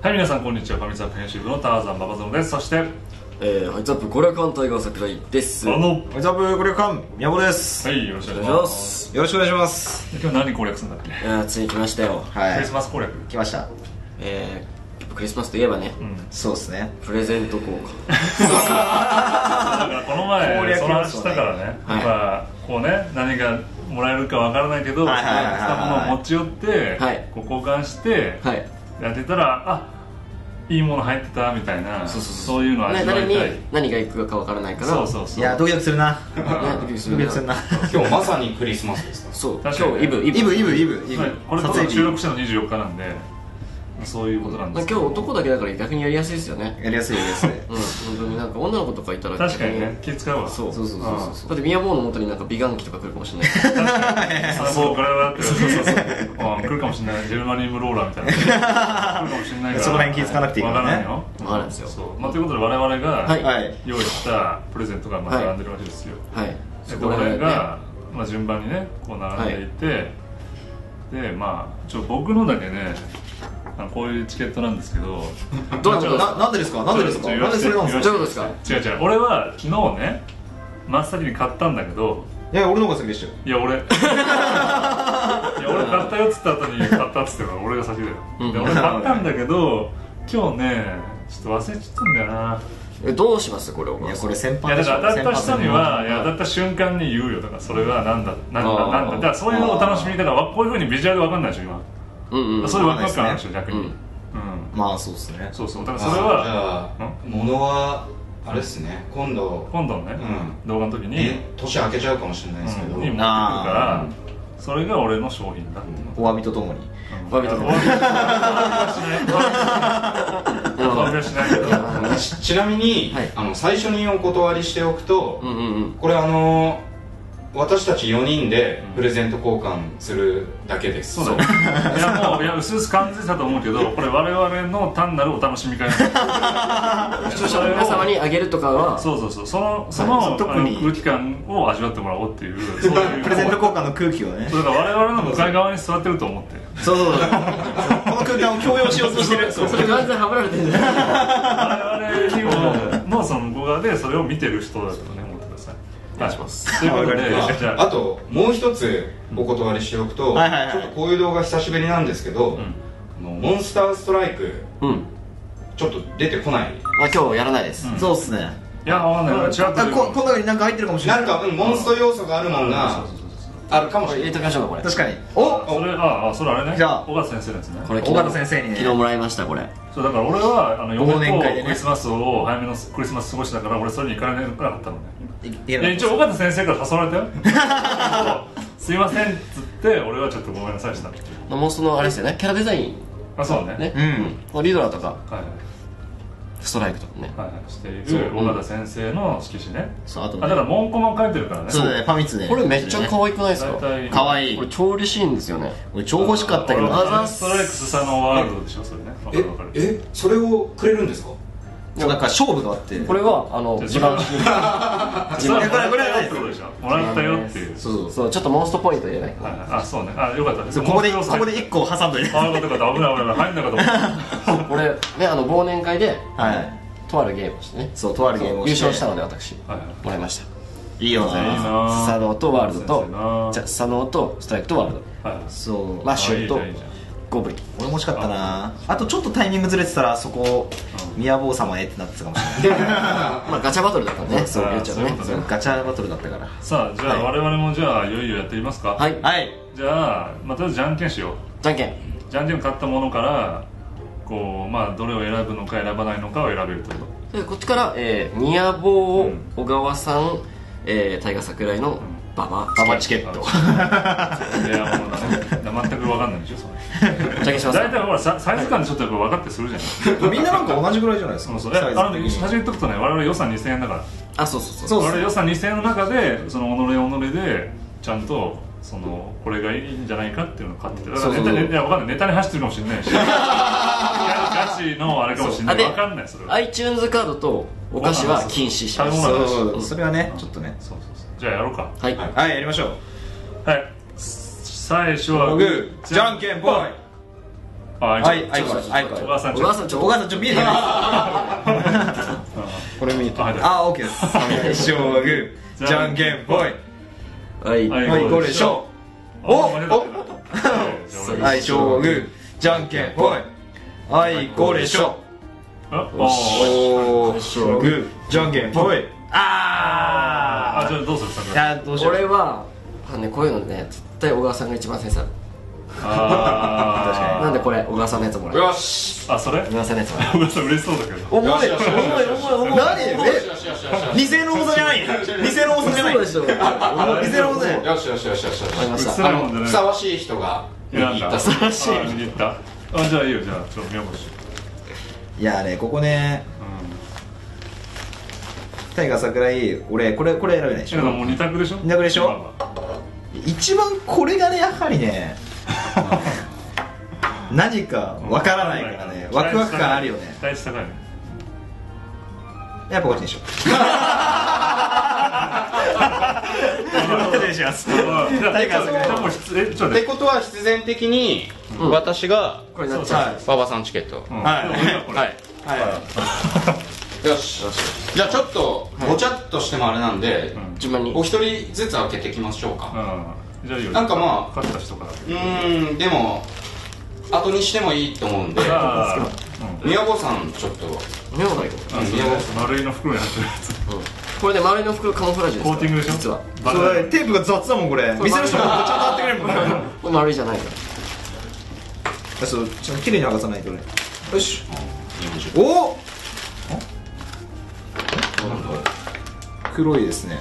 はい、皆さんこんにちは。ファミツアップ編集部のターザンババゾノです。そしてハイツアップコレアカンタイガー桜井です。 ハイツアップコレアカン宮本です。 はい、よろしくお願いします。 よろしくお願いします。 今日何攻略するんだっけ？ ついに来ましたよ。 はい、 クリスマス攻略来ました。 クリスマスといえばね、 そうですね、 プレゼント交換だからこの前その話したからね、やっぱこうね、何がもらえるかわからないけど、そうしたものを持ち寄ってこう交換してやってたら、あ、いいもの入ってたみたいな、そういうの味わいたい。 誰に何がいくかわからないから、 そういやドキドキするな。 ドキドキするな。 今日まさにクリスマスですか？ そう、 確かに今日イブこれと収録したの24日なんで、そういうことなんです。 今日男だけだから逆にやりやすいですよね。 やりやすいやりやすい。 本当になんか女の子とかいたら確かにね、気使うわ。 そうだって宮坊の元になんか美顔器とか来るかもしれない。 確かにそう、これはって来るかもしれない。ジェルマニウムローラーみたいな来るかもしれないから、 そこら辺気使わなくていいからね。 わからないですよ。 ということで我々が用意したプレゼントが並んでるわけですよ。これが順番にねこう並んでいて、で僕のだけね、こういうチケットなんですけど、 なんでですか？なんでそれなんですか？ どういうことですか？ 違う、俺は昨日ね真っ先に買ったんだけど、 いや俺の方が先でしたよ。 いや俺買ったよっつった後に買ったっつってから俺が先だよ。で俺買ったんだけど、今日ねちょっと忘れちゃったんだよな。 どうしますこれ？ いやこれ先輩でしょ。だから当たった人には、当たった瞬間に言うよ。だからそれはなんだだからそういうお楽しみ方はこういうふうにビジュアルで分かんないでしょ今。そういうワクワク感あるでしょ逆に。 まあそうですね。 そうだからそれはじゃあ物はあれですね、今度のね動画の時に年明けちゃうかもしれないですけど、 に持ってくるから、それが俺の商品だっていうの。 お詫びとともに。 お詫びはしないけど、 ちなみに最初にお断りしておくと、これ私たち4人でプレゼント交換するだけです。 そうだよ。いや薄々感じてたと思うけど、これ我々の単なるお楽しみ会なんです。 視聴者の皆様にあげるとかは、 その空気感を味わってもらおうっていう、そういうプレゼント交換の空気をね。 だから我々の向かい側に座ってると思って。 そうこの空間を強要しようとしてる。 それ完全はぶられてるんじゃない？ 我々のその向こう側でそれを見てる人だとね思ってください。お願いします。ということで、 あともう一つお断りしておくと、ちょっとこういう動画久しぶりなんですけど、モンスターストライクちょっと出てこない。 今日やらないです。 そうっすね。 いやわかんない。違う。 この中に何か入ってるかもしれない。 なんかモンスト要素があるものがあるかもしれない。 入れときましょうかこれ。 確かに。 それあれね。 じゃあ尾形先生のやつね。 これ尾形先生に昨日もらいましたこれ。 そうだから俺は嫁とクリスマスを早めのクリスマス過ごしだから俺それに行かれなかったのね。一応尾形先生から誘われたよ。すいませんっつって俺はちょっとごめんなさいした。 もうそのあれですよね、キャラデザイン。 そうね。 リドラーとかストライクとかねしている尾形先生の色紙ね。 だから文庫も書いてるからね。 そうだね、ファミツで。 これめっちゃ可愛くないですか？ 可愛い。 これ超嬉しいんですよね。 俺超欲しかったけど。 ストライクスサノワールドでしょそれね。 それをくれるんですか？ なんか勝負があって、 これは自慢これはないですよ。もらったよっていう。 そうちょっとモンストポイント入れないか。 そうね。よかった。 ここで1個挟んどいて。 よかった。危ない入んなかった。 これね忘年会でとあるゲームをしてね。 そうとあるゲームを優勝したので私もらいました。 いいよな。 スサノオとワールドとスサノオとストライクとワールド。 そうマッシュとゴブリン。 俺も欲しかったな。あとちょっとタイミングずれてたらそこ宮坊様へってなってたかもしれない。 ガチャバトルだったね。そう言っちゃうね。 ガチャバトルだったから。 さあじゃあ我々もじゃあいよいよやってみますか。 はい。 じゃあとりあえずじゃんけんしよう。 じゃんけんを買ったものからこうどれを選ぶのか選ばないのかを選べるということ。 こっちから宮坊小川さん大河桜井のババチケット。 いやもう全く分かんないでしょそれ。 じゃんけんします。 大体ほらサイズ感でちょっと分かってするじゃん。 みんななんか同じぐらいじゃないですか。 最初に言っとくとね、我々予算2000円だから。 そう我々予算2000円の中でその己でちゃんとこれがいいんじゃないかっていうのを買ってて、だから分かんない、ネタに走ってるかもしれないしガチのあれかもしれない。分かんないそれは。 iTunes カードとお菓子は禁止します。 それはねちょっとね。 じゃあやろうか。 はいやりましょう。 はい、最初はグーじゃんけんぽい。 はい、小川さんちょ見えてないこれ見えてない。 あ、オッケーです。最初はグー、じゃんけんぽい。はい、これしょ。お、最初はグー、じゃんけんぽい。はい、これしょ。おー、グー、じゃんけんぽい。 あ、じゃあどうする？ 俺はね、こういうのね、絶対小川さんが一番センスある。なんでこれ小川さんのやつもらう。 よし。 あ、それ？ 小川さんのやつもらう。 小川さん嬉しそうだけど。 重い。何？ 偽の重さじゃない。偽の重さじゃない。 そうでしょ。偽の重さ。 よし。ふさわしい人が握った。ふさわしい。握った。あ、じゃあいいよ。じゃあちょっと宮越。 いやね、ここね。タイガー桜井、俺これ選べないでしょ。 もう2択でしょ。 2択でしょ。一番これがね、やはりね何かわからないからね、ワクワク感あるよね。 期待値高いね。 やっぱこっちにしよう。失礼します。ってことは必然的に私が馬場さんチケット。はい、よし。じゃあちょっとごちゃっとしてもあれなんで、お一人ずつ開けていきましょうか。 じゃあいいよ。 なんかまあ勝った人から。 でも後にしてもいいと思うんで、宮保さんちょっと。 宮保だよ。 丸いの袋に入ってるやつ。 これね、丸いの袋カモフラージュです。 コーティングでしょ。 実はテープが雑だもんこれ。店の人がちゃんと貼ってくれるもん。 これ丸いじゃないから。 そう、ちょっと綺麗に剥がさないとね。よし。お。黒いですね。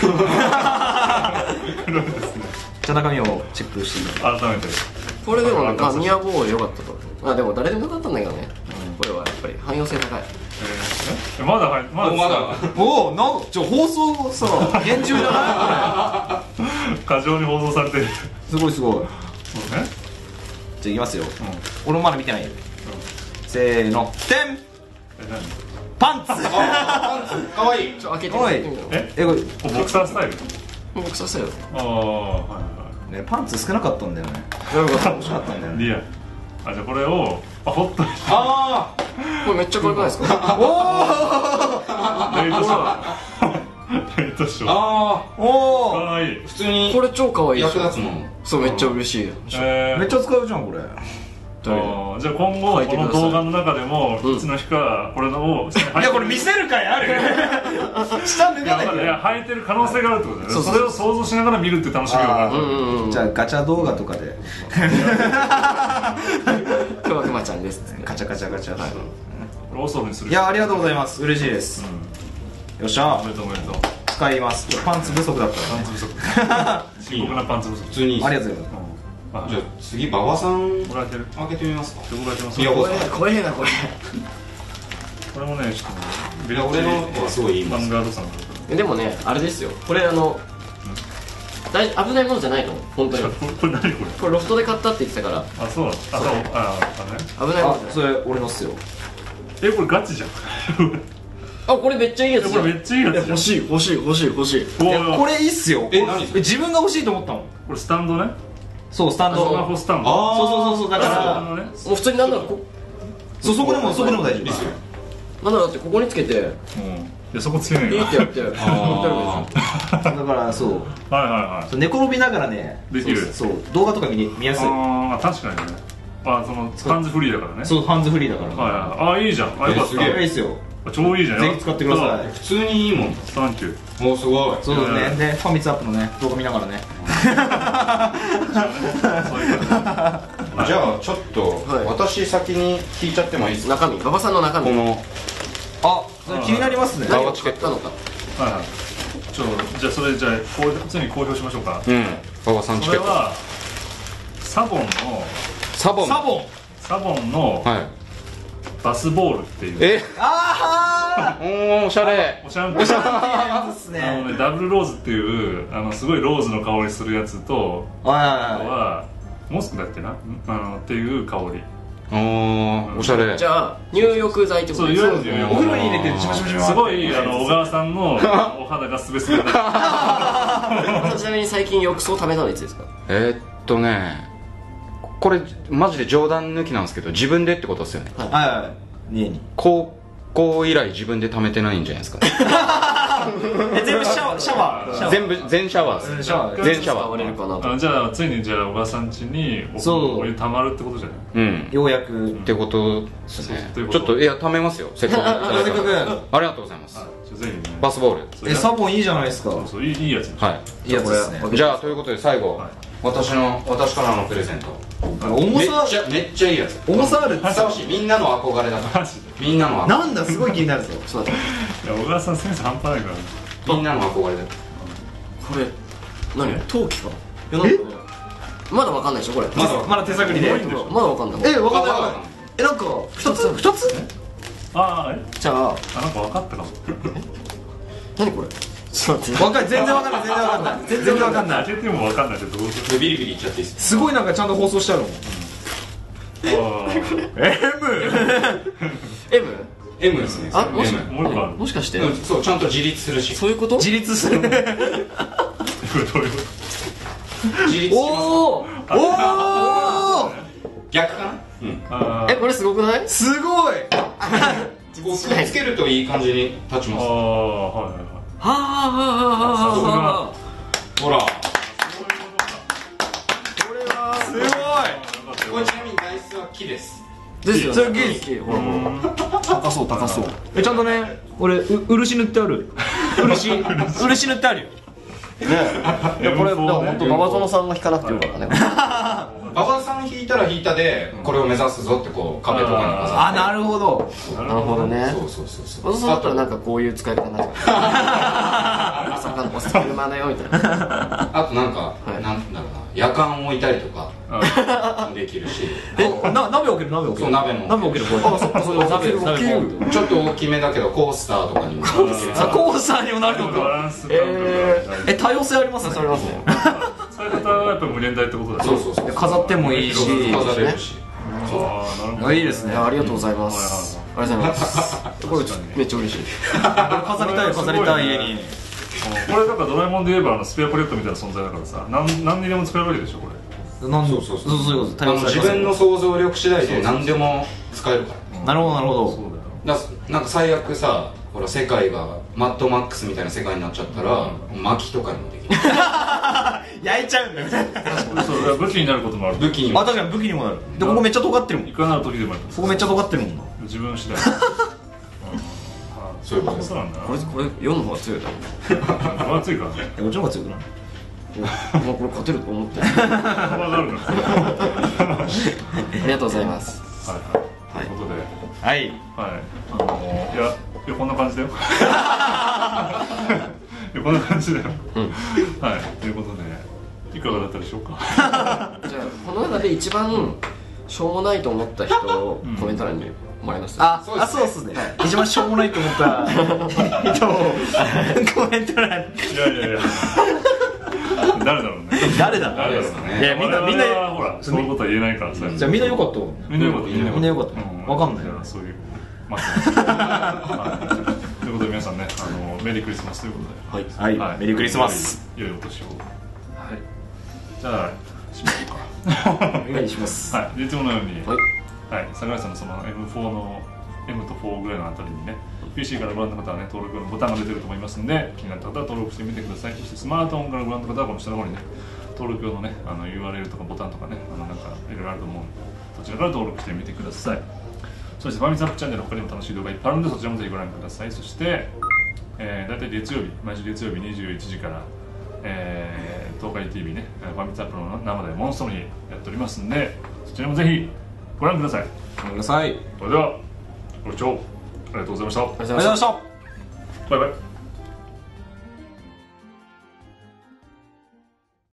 黒いですね。 じゃあ中身をチェックして改めて。 これでも宮保良かったと。あ、でも誰でもよかったんだけどね。これはやっぱり汎用性高い。 まだおお、なんか放送さ厳重じゃない？ 過剰に放送されてる。 すごい。そうね。じゃあいきますよ。俺もまだ見てないよ。せーの、てん。パンツ。 かわいい。 開けてみよう。 これボクサースタイル？ ボクサースタイル。 ね、パンツ少なかったんだよね。欲しかったんだよね。 リアル。あ、じゃあこれをホットに。 これめっちゃ可愛くないですか？ おお。 ライトショー。 おお。 可愛い。 普通にこれ超可愛い。 役立つもん。 そう、めっちゃ嬉しい。 めっちゃ使うじゃんこれ。 じゃあ今後この動画の中でもいつの日かこれのをいや、これ見せるかいある。下脱がない。 いや、履いてる可能性があるってことだよね。それを想像しながら見るって楽しみがある。 じゃあガチャ動画とかで。 今日はくまちゃんです。 ガチャ。 これオソロにする。 いや、ありがとうございます。嬉しいです。よっしゃ。 おめでとう。 使います。パンツ不足だったら。 パンツ不足。深刻なパンツ不足。 普通に。 ありがとうございます。 じゃあ次馬場さんもらえてる。 開けてみますか。 怖えなこれ。 これもね、ちょっと俺のはすごいいい。 バンガードさん。 でもね、あれですよ。これ危ないものじゃないの本当に。 これ何これ？ これロフトで買ったって言ってたから。 あ、そう。危ないもの。 それ俺のっすよ。 これガチじゃん。 これめっちゃいいやつ。 これめっちゃいいやつ。 欲しい。これいいっすよ。自分が欲しいと思ったもん。 これスタンドね。 そう、スタンド。 スマホスタンド。 そう、だからもう普通になんだろう。 そこでも大丈夫。 なんだろうってここにつけて。 いや、そこつけないよ。 ピーってやって。だからそう。寝転びながらね。 できる。 そう、動画とか見やすい。 確かにね。そのハンズフリーだからね。 そう、ハンズフリーだから。 いいじゃん。よかった。 いいっすよ。 超いいじゃん。 ぜひ使ってください。 普通にいいもん。 サンキュー。 お、すごい。 そうですね。で、ファミツアップのね、動画見ながらね。 じゃあちょっと私先に聞いちゃってもいいですか。 中身、馬場さんの中身。 気になりますね。 何を使ったのか。 じゃあそれ普通に公表しましょうか。 馬場さんチケット。 それはサボンのバスボールっていう。 おしゃれ。 おしゃれですね。ダブルローズっていうすごいローズの香りするやつと、あとはモスクだっけなっていう香り。 おしゃれ。 じゃあ入浴剤ってことですか。 お風呂に入れてシャバシャバシャバ。 すごい小川さんのお肌がスベスベだ。 ちなみに最近浴槽貯めたのいつですか。 これマジで冗談抜きなんですけど、自分でってことですよね。 はいはい、家に高校以来自分で貯めてないんじゃないですかね。 全部シャワー全部全シャワーです。全シャワー。じゃあついにじゃあ小川さん家にお湯たまるってことじゃない？ ようやくってことですね。ちょっといや貯めますよ。せっかくありがとうございます。バスボール。 サボンいいじゃないですか。 そういいやつ。 はい。いいやつですね。じゃあということで最後私からのプレゼント。 重さめっちゃいいやつ。 重さある。 ふさわしい。みんなの憧れだから。みんなの憧れ。 なんだすごい気になるぞ。 そうだ。いや小川さんセンス半端ないから。 みんなの憧れだ。 これ何？陶器か。まだわかんないでしょこれ。 まだ手探りで。 まだわかんない。 わかんない。なんか2つ？ ああじゃあなんか分かったかも。 何これ？ 全然わかんない。全然わかんない。 開けても分かんないけどビリビリいっちゃっていいですか？ すごいなんかちゃんと放送しちゃうの。 M ですね。 あ、もしかしてそうちゃんと自立するし。 そういうこと？ 自立する。 これどういうこと？ 自立します。 おお逆かな？これすごくない？ すごい。 つけるといい感じに立ちます。 はあほら。 これはすごい。 これちなみに材質は木です。 ですよね。 高そうちゃんとね、俺漆塗ってある。漆塗ってあるよ。 ねえ、いやこれ本当馬場園さんが弾かなくてよかったね。 馬場さん弾いたら弾いたでこれを目指すぞってこう壁とかに飾って。 あ、なるほど。 なるほどね。 そうそうだったらなんかこういう使い方になっちゃう。まさかの車だよみたいな。 あとなんかなんだろうな、夜間を置いたりとかできるし。 鍋置ける。 そう鍋も。 鍋置ける。あ、そっか鍋ちょっと大きめだけどコースターとかにも。 コースターにもなるのか。多様性ありますね。それはね。 使い方はやっぱ無限大ってことだね。 そう。 飾ってもいいし。 飾れるし。 いいですね。 ありがとうございます。ありがとうございます。これめっちゃ嬉しい。 飾りたい家に。 これだからドラえもんで言えばスペアポケットみたいな存在だからさ、何にでも使えるわけでしょこれ。 そう自分の想像力次第で何でも使えるから。 なるほど。 なんか最悪さ、ほら世界がマッドマックスみたいな世界になっちゃったら薪とかにもできる。 焼いちゃうんだよ。 そう武器になることもある。 武器にも。確かに武器にもなる。でここめっちゃ尖ってるもん。 いかなる時でもある。 ここめっちゃ尖ってるもんな。 自分次第。 そういうことです。 そうなんだ。 これ4の方が強いだろ。 これ強いからね。 こっちの方が強くない？ もうこれ勝てると思ってる。 幅があるから。 ありがとうございます。 はい。ということで。 はい。 いやこんな感じだよ。こんな感じだよ。はい。ということでいかがだったでしょうか。 じゃあこの中で一番しょうもないと思った人をコメント欄にもらいます。 そうですね。一番しょうもないと思った人をコメント欄に。 いや。誰だろうね。 誰だろうね。いやみんなほらそういうことは言えないからさ。 じゃあみんな良かった。 みんな良かった。 わかんない。 そういう。ということで皆さんね、メリークリスマスということで。 はい。メリークリスマス。 良いお年を。はい。じゃあ締めようか。 お願いします。 はい。いつものように。はい。桜井さんのその M4 の M と4ぐらいのあたりにね。PC からご覧の方はね、登録のボタンが出てると思いますので、気になった方は登録してみてください。そしてスマートフォンからご覧の方はこの下の方にね、登録用のね、URL とかボタンとかね、なんかいろいろあると思うので、そちらから登録してみてください。そしてファミツアップチャンネル他にも楽しい動画いっぱいあるので、そちらもぜひご覧ください。そして、大体月曜日、毎週月曜日21時から、東海 TV ね、ファミツアップの生でモンストの日やっておりますので、そちらもぜひご覧ください。 ご覧ください。 それでは、ご視聴ありがとうございました。 ありがとうございました。 バイバイ。